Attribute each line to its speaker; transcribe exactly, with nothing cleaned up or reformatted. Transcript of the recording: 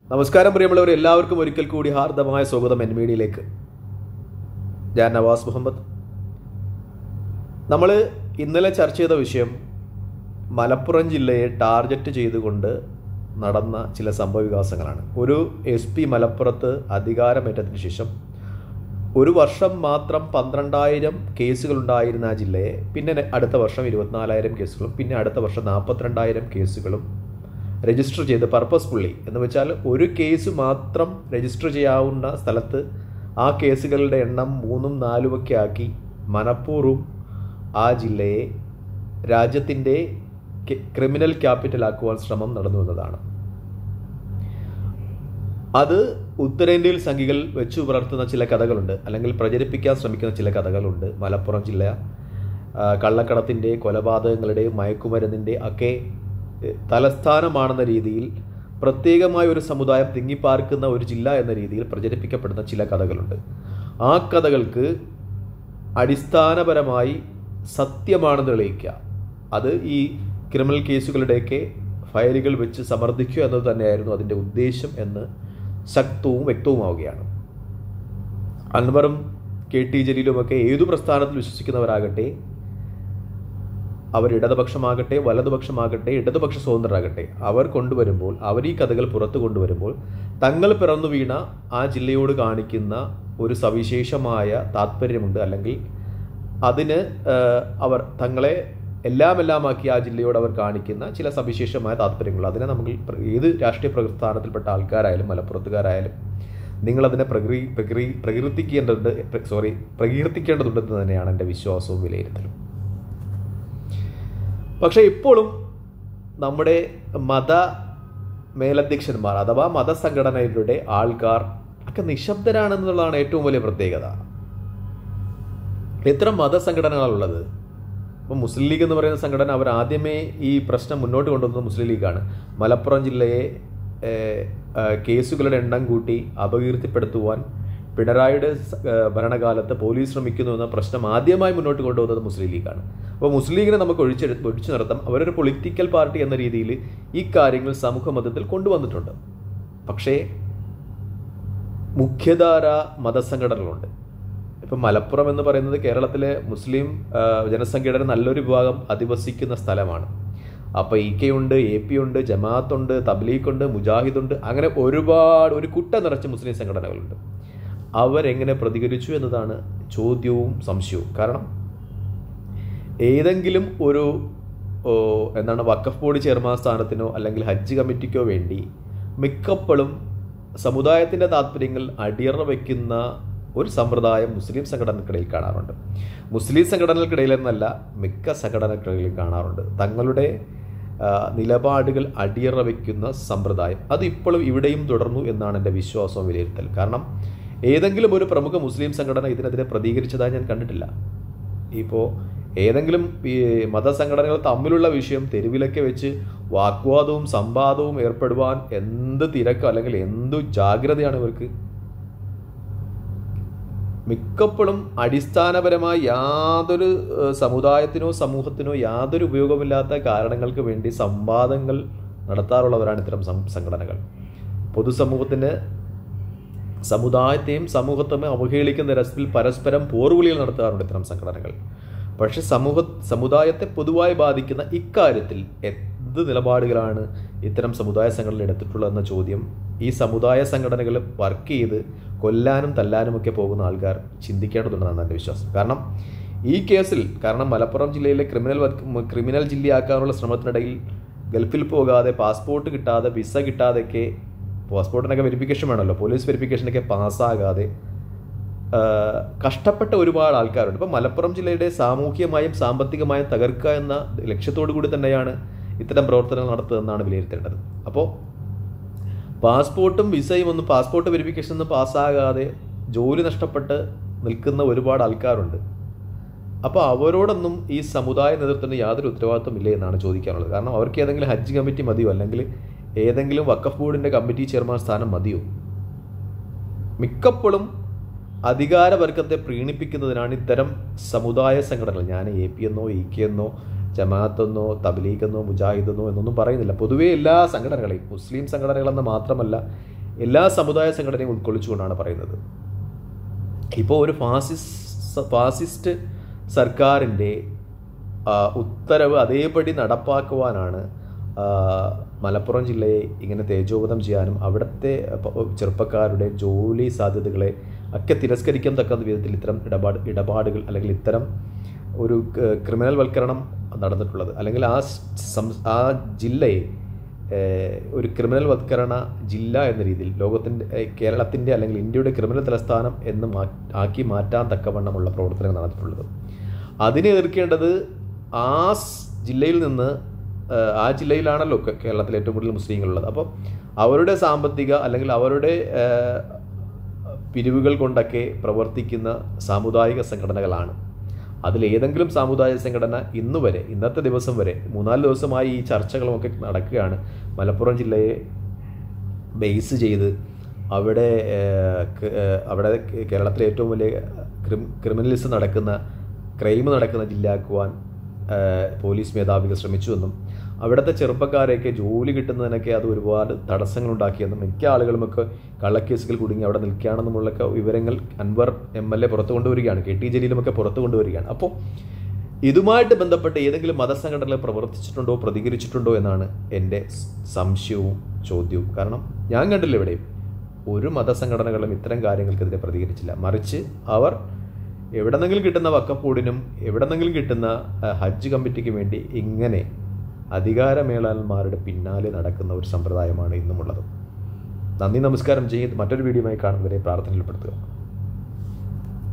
Speaker 1: നമസ്കാരം പ്രിയമുള്ളവർ, എല്ലാവർക്കും ഒരിക്കൽ കൂടി ഹാർദമായ സ്വാഗതം എൻ മീഡിയയിലേക്ക്. ഞാൻ നവാസ് മുഹമ്മദ്. നമ്മൾ ഇന്നലെ ചർച്ച ചെയ്ത വിഷയം മലപ്പുറം ജില്ലയെ ടാർഗറ്റ് ചെയ്തുകൊണ്ട് നടന്ന ചില സംഭവ വികാസങ്ങളാണ്. ഒരു എസ് പി മലപ്പുറത്ത് അധികാരമേറ്റതിന് ശേഷം ഒരു വർഷം മാത്രം പന്ത്രണ്ടായിരം കേസുകളുണ്ടായിരുന്ന ആ ജില്ലയെ പിന്നെ അടുത്ത വർഷം ഇരുപത്തിനാലായിരം കേസുകളും പിന്നെ അടുത്ത വർഷം നാൽപ്പത്തിരണ്ടായിരം കേസുകളും രജിസ്റ്റർ ചെയ്ത് പർപ്പസ്ഫുള്ളി എന്ന് വെച്ചാൽ ഒരു കേസ് മാത്രം രജിസ്റ്റർ ചെയ്യാവുന്ന സ്ഥലത്ത് ആ കേസുകളുടെ എണ്ണം മൂന്നും നാലുമൊക്കെ ആക്കി മനഃപൂർവ്വം ആ ജില്ലയെ രാജ്യത്തിൻ്റെ ക്രിമിനൽ ക്യാപിറ്റലാക്കുവാൻ ശ്രമം നടന്നു എന്നതാണ്. അത് ഉത്തരേന്ത്യയിൽ സംഘികൾ വെച്ചു പുലർത്തുന്ന ചില കഥകളുണ്ട്, അല്ലെങ്കിൽ പ്രചരിപ്പിക്കാൻ ശ്രമിക്കുന്ന ചില കഥകളുണ്ട്. മലപ്പുറം ജില്ല കള്ളക്കടത്തിൻ്റെ, കൊലപാതകങ്ങളുടെ, മയക്കുമരുന്നിൻ്റെ ഒക്കെ തലസ്ഥാനമാണെന്ന രീതിയിൽ പ്രത്യേകമായ ഒരു സമുദായം തിങ്ങിപ്പാർക്കുന്ന ഒരു ജില്ല എന്ന രീതിയിൽ പ്രചരിപ്പിക്കപ്പെടുന്ന ചില കഥകളുണ്ട്. ആ കഥകൾക്ക് അടിസ്ഥാനപരമായി സത്യമാണെന്ന് തെളിയിക്കുക, അത് ഈ ക്രിമിനൽ കേസുകളുടെയൊക്കെ ഫയലുകൾ വെച്ച് സമർത്ഥിക്കുക എന്നത് തന്നെയായിരുന്നു അതിൻ്റെ ഉദ്ദേശം എന്ന് ശക്തവും വ്യക്തവുമാവുകയാണ്. അൻവറും കെ ടി ജലീലുമൊക്കെ ഏതു പ്രസ്ഥാനത്തിൽ വിശ്വസിക്കുന്നവരാകട്ടെ, അവർ ഇടതുപക്ഷമാകട്ടെ വലതുപക്ഷമാകട്ടെ ഇടതുപക്ഷ സ്വതന്ത്രരാകട്ടെ, അവർ കൊണ്ടുവരുമ്പോൾ അവർ ഈ കഥകൾ പുറത്തു കൊണ്ടുവരുമ്പോൾ തങ്ങൾ പിറന്നു വീണ ആ ജില്ലയോട് കാണിക്കുന്ന ഒരു സവിശേഷമായ താല്പര്യമുണ്ട്, അല്ലെങ്കിൽ അതിന് അവർ തങ്ങളെ എല്ലാം എല്ലാമാക്കി ആ ജില്ലയോട് അവർ കാണിക്കുന്ന ചില സവിശേഷമായ താല്പര്യങ്ങൾ. അതിനെ നമുക്ക് ഏത് രാഷ്ട്രീയ പ്രസ്ഥാനത്തിൽപ്പെട്ട ആൾക്കാരായാലും മലപ്പുറത്തുകാരായാലും നിങ്ങളതിനെ പ്രകൃതി പ്രകൃതി പ്രകീർത്തിക്കേണ്ടതുണ്ട് സോറി പ്രകീർത്തിക്കേണ്ടതുണ്ടെന്ന് തന്നെയാണ് എൻ്റെ വിശ്വാസവും വിലയിരുത്തലും. പക്ഷേ ഇപ്പോഴും നമ്മുടെ മത മേലധ്യക്ഷന്മാർ അഥവാ മതസംഘടനയുടെ ആൾക്കാർ ഒക്കെ നിശബ്ദരാണെന്നുള്ളതാണ് ഏറ്റവും വലിയ പ്രത്യേകത. എത്ര മതസംഘടനകളുള്ളത്? ഇപ്പോൾ മുസ്ലിം ലീഗ് എന്ന് പറയുന്ന സംഘടന, അവർ ആദ്യമേ ഈ പ്രശ്നം മുന്നോട്ട് കൊണ്ടുവന്നത് മുസ്ലിം ലീഗാണ്. മലപ്പുറം ജില്ലയെ കേസുകളുടെ എണ്ണം കൂട്ടി അപകീർത്തിപ്പെടുത്തുവാൻ പിണറായിയുടെ ഭരണകാലത്ത് പോലീസ് ശ്രമിക്കുന്നു എന്ന പ്രശ്നം ആദ്യമായി മുന്നോട്ട് കൊണ്ടുവന്നത് മുസ്ലിം ലീഗാണ്. അപ്പോൾ മുസ്ലിം ലീഗിനെ നമുക്ക് ഒഴിച്ച് ഒഴിച്ചു നിർത്താം. അവരൊരു പൊളിറ്റിക്കൽ പാർട്ടി എന്ന രീതിയിൽ ഈ കാര്യങ്ങൾ സമൂഹ മതത്തിൽ കൊണ്ടുവന്നിട്ടുണ്ട്. പക്ഷേ മുഖ്യധാര മതസംഘടനകളുണ്ട്. ഇപ്പം മലപ്പുറം എന്ന് പറയുന്നത് കേരളത്തിലെ മുസ്ലിം ജനസംഖ്യയുടെ നല്ലൊരു വിഭാഗം അധിവസിക്കുന്ന സ്ഥലമാണ്. അപ്പോൾ ഇ കെ ഉണ്ട്, എ പി ഉണ്ട്, ജമാഅത്തുണ്ട്, തബ്ലീഗുണ്ട്, മുജാഹിദുണ്ട്, അങ്ങനെ ഒരുപാട് ഒരു കുട്ട നിറച്ച മുസ്ലിം സംഘടനകളുണ്ട്. അവരെങ്ങനെ പ്രതികരിച്ചു എന്നതാണ് ചോദ്യവും സംശയവും. കാരണം ഏതെങ്കിലും ഒരു എന്താണ് വഖഫ് ബോർഡ് ചെയർമാൻ സ്ഥാനത്തിനോ അല്ലെങ്കിൽ ഹജ്ജ് കമ്മിറ്റിക്കോ വേണ്ടി മിക്കപ്പോഴും സമുദായത്തിൻ്റെ താല്പര്യങ്ങൾ അടിയറ വയ്ക്കുന്ന ഒരു സമ്പ്രദായം മുസ്ലിം സംഘടനകൾക്കിടയിൽ കാണാറുണ്ട്. മുസ്ലിം സംഘടനകൾക്കിടയിൽ എന്നല്ല, മിക്ക സംഘടനകൾക്കിടയിൽ കാണാറുണ്ട് തങ്ങളുടെ നിലപാടുകൾ അടിയറ വയ്ക്കുന്ന സമ്പ്രദായം. അത് ഇപ്പോഴും ഇവിടെയും തുടർന്നു എന്നാണ് എൻ്റെ വിശ്വാസവും വിലയിരുത്തൽ. കാരണം ഏതെങ്കിലും ഒരു പ്രമുഖ മുസ്ലിം സംഘടന ഇതിനെതിരെ പ്രതികരിച്ചതായി ഞാൻ കണ്ടിട്ടില്ല. ഇപ്പോൾ ഏതെങ്കിലും ഈ മതസംഘടനകൾ തമ്മിലുള്ള വിഷയം തെരുവിലൊക്കെ വെച്ച് വാഗ്വാദവും സംവാദവും ഏർപ്പെടുവാൻ എന്ത് തിരക്കോ അല്ലെങ്കിൽ എന്തു ജാഗ്രതയാണ് ഇവർക്ക്. മിക്കപ്പോഴും അടിസ്ഥാനപരമായി യാതൊരു സമുദായത്തിനോ സമൂഹത്തിനോ യാതൊരു ഉപയോഗമില്ലാത്ത കാരണങ്ങൾക്ക് വേണ്ടി സംവാദങ്ങൾ നടത്താറുള്ളവരാണ് ഇത്തരം സംഘടനകൾ. പൊതുസമൂഹത്തിന് സമുദായത്തെയും സമൂഹത്തെയും അവഹേളിക്കുന്ന തരത്തിൽ പരസ്പരം പോർവിളികൾ നടത്താറുണ്ട് ഇത്തരം സംഘടനകൾ. പക്ഷെ സമൂഹ സമുദായത്തെ പൊതുവായി ബാധിക്കുന്ന ഇക്കാര്യത്തിൽ എന്ത് നിലപാടുകളാണ് ഇത്തരം സമുദായ സംഘടനകൾ എടുത്തിട്ടുള്ളതെന്ന ചോദ്യം ഈ സമുദായ സംഘടനകൾ വർക്ക് ചെയ്ത് കൊല്ലാനും തല്ലാനും ഒക്കെ പോകുന്ന ആൾക്കാർ ചിന്തിക്കേണ്ടതുണ്ടെന്നാണ് എൻ്റെ വിശ്വാസം. കാരണം ഈ കേസിൽ കാരണം മലപ്പുറം ജില്ലയിലെ ക്രിമിനൽ ക്രിമിനൽ ജില്ലയാക്കാനുള്ള ശ്രമത്തിനിടയിൽ ഗൾഫിൽ പോകാതെ, പാസ്പോർട്ട് കിട്ടാതെ, വിസ കിട്ടാതെയൊക്കെ, പാസ്പോർട്ടിനൊക്കെ വെരിഫിക്കേഷൻ വേണമല്ലോ, പോലീസ് വെരിഫിക്കേഷനൊക്കെ പാസ്സാകാതെ കഷ്ടപ്പെട്ട ഒരുപാട് ആൾക്കാരുണ്ട്. ഇപ്പം മലപ്പുറം ജില്ലയുടെ സാമൂഹികമായും സാമ്പത്തികമായും തകർക്കുക എന്ന ലക്ഷ്യത്തോടു കൂടി തന്നെയാണ് ഇത്തരം പ്രവർത്തനങ്ങൾ നടത്തുന്നതെന്നാണ് വിലയിരുത്തേണ്ടത്. അപ്പോൾ പാസ്പോർട്ടും വിസയും ഒന്നും പാസ്പോർട്ട് വെരിഫിക്കേഷൻ ഒന്നും പാസ്സാകാതെ ജോലി നഷ്ടപ്പെട്ട് നിൽക്കുന്ന ഒരുപാട് ആൾക്കാരുണ്ട്. അപ്പോൾ അവരോടൊന്നും ഈ സമുദായ നേതൃത്വത്തിന് യാതൊരു ഉത്തരവാദിത്വം ഇല്ലേ എന്നാണ് ചോദിക്കാനുള്ളത്. കാരണം അവർക്ക് ഏതെങ്കിലും ഹജ്ജ് കമ്മിറ്റി മതിയോ, അല്ലെങ്കിൽ ഏതെങ്കിലും വഖഫ് ബോർഡിൻ്റെ കമ്മിറ്റി ചെയർമാൻ സ്ഥാനം മതിയോ? മിക്കപ്പോഴും അധികാരവർഗത്തെ പ്രീണിപ്പിക്കുന്നതിനാണ് ഇത്തരം സമുദായ സംഘടനകൾ. ഞാൻ എ പി എന്നോ ഇ കെ എന്നോ ജമാഅത്തെന്നോ തബ്ലീഗെന്നോ മുജാഹിദെന്നോ എന്നൊന്നും പറയുന്നില്ല. പൊതുവേ എല്ലാ സംഘടനകളെയും, മുസ്ലിം സംഘടനകളെന്ന് മാത്രമല്ല എല്ലാ സമുദായ സംഘടനയും ഉൾക്കൊള്ളിച്ചുകൊണ്ടാണ് പറയുന്നത്. ഇപ്പോൾ ഒരു ഫാസിസ്റ്റ് ഫാസിസ്റ്റ് സർക്കാരിൻ്റെ ഉത്തരവ് അതേപടി നടപ്പാക്കുവാനാണ് മലപ്പുറം ജില്ലയെ ഇങ്ങനെ തേജോവധം ചെയ്യാനും അവിടുത്തെ ചെറുപ്പക്കാരുടെ ജോലി സാധ്യതകളെ ഒക്കെ തിരസ്കരിക്കാൻ തക്ക വിധത്തിൽ ഇത്തരം ഇടപാട് ഇടപാടുകൾ അല്ലെങ്കിൽ ഇത്തരം ഒരു ക്രിമിനൽ വൽക്കരണം നടന്നിട്ടുള്ളത്. അല്ലെങ്കിൽ ആ ആ ജില്ലയെ ഒരു ക്രിമിനൽ വൽക്കരണ ജില്ല എന്ന രീതിയിൽ ലോകത്തിൻ്റെ കേരളത്തിൻ്റെ അല്ലെങ്കിൽ ഇന്ത്യയുടെ ക്രിമിനൽ തലസ്ഥാനം എന്ന് മാ ആക്കി മാറ്റാൻ തക്കവണ്ണമുള്ള പ്രവർത്തനങ്ങൾ നടന്നിട്ടുള്ളത്. അതിനെ എതിർക്കേണ്ടത് ആ ജില്ലയിൽ നിന്ന് ആ ജില്ലയിലാണല്ലോ കേരളത്തിൽ ഏറ്റവും കൂടുതൽ മുസ്ലിങ്ങളുള്ളത്. അപ്പോൾ അവരുടെ സാമ്പത്തിക അല്ലെങ്കിൽ അവരുടെ പിരിവുകൾ കൊണ്ടൊക്കെ പ്രവർത്തിക്കുന്ന സാമുദായിക സംഘടനകളാണ്. അതിലേതെങ്കിലും സാമുദായിക സംഘടന ഇന്നു വരെ ഇന്നത്തെ ദിവസം വരെ മൂന്നാല് ദിവസമായി ഈ ചർച്ചകളുമൊക്കെ നടക്കുകയാണ്. മലപ്പുറം ജില്ലയെ ബേസ് ചെയ്ത് അവിടെ അവിടെ കേരളത്തിലെ ഏറ്റവും വലിയ ക്രിമിനലിസം നടക്കുന്ന ക്രൈം നടക്കുന്ന ജില്ലയാക്കുവാൻ പോലീസ് മേധാവികൾ ശ്രമിച്ചുവെന്നും അവിടുത്തെ ചെറുപ്പക്കാരെയൊക്കെ ജോലി കിട്ടുന്നതിനൊക്കെ അത് ഒരുപാട് തടസ്സങ്ങളുണ്ടാക്കിയെന്നും മിക്ക ആളുകളുമൊക്കെ കള്ളക്കേസുകൾ കുടുങ്ങി അവിടെ നിൽക്കുകയാണെന്നുമുള്ളൊക്കെ വിവരങ്ങൾ അൻവർ എം എൽ എ പുറത്തു കൊണ്ടുവരികയാണ്, കെ ടി ജലീലുമൊക്കെ പുറത്തു കൊണ്ടുവരികയാണ്. അപ്പോൾ ഇതുമായിട്ട് ബന്ധപ്പെട്ട് ഏതെങ്കിലും മതസംഘടനകൾ പ്രവർത്തിച്ചിട്ടുണ്ടോ പ്രതികരിച്ചിട്ടുണ്ടോ എന്നാണ് എൻ്റെ സംശയവും ചോദ്യവും. കാരണം ഞാൻ കണ്ടില്ല എവിടെയും ഒരു മതസംഘടനകളും ഇത്തരം കാര്യങ്ങൾക്കെതിരെ പ്രതികരിച്ചില്ല. മറിച്ച് അവർ എവിടെന്നെങ്കിലും കിട്ടുന്ന വഖഫ് ബോർഡിനും എവിടെന്നെങ്കിലും കിട്ടുന്ന ഹജ്ജ് കമ്മിറ്റിക്ക് വേണ്ടി ഇങ്ങനെ അധികാരമേളന്മാരുടെ പിന്നാലെ നടക്കുന്ന ഒരു സമ്പ്രദായമാണ് ഇന്നുമുള്ളത്. നന്ദി, നമസ്കാരം. ചെയ്ത് മറ്റൊരു വീഡിയോയുമായി കാണുന്നവരെ പ്രാർത്ഥനയിൽപ്പെടുത്തുക.